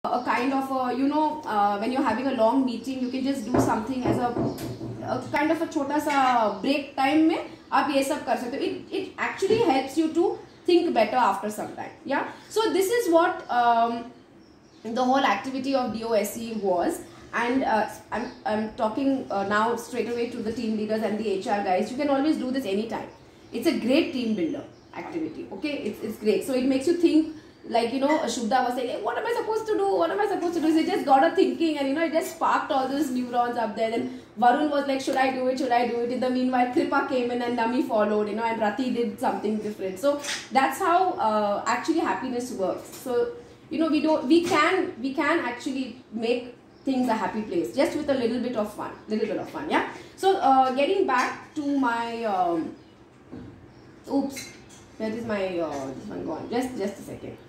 a kind of a, when you're having a long meeting, you can just do something as a kind of a छोटा सा break time में आप ये सब कर सकते हो. It actually helps you to think better after some time. Yeah. So this is what the whole activity of DOSE was. And I'm talking now straight away to the team leaders and the HR guys. You can always do this anytime. It's a great team builder activity. Okay, it's great. So it makes you think. Like, you know, Shubda was saying, hey, what am I supposed to do? What am I supposed to do? So it just got a thinking, and you know, it just sparked all those neurons up there. Then Varun was like, should I do it? Should I do it? In the meanwhile, Kripa came in and Nami followed, you know, and Rati did something different. So that's how actually happiness works. So, you know, we can actually make things a happy place just with a little bit of fun, yeah. So getting back to my oops, that is my this one gone. Just a second.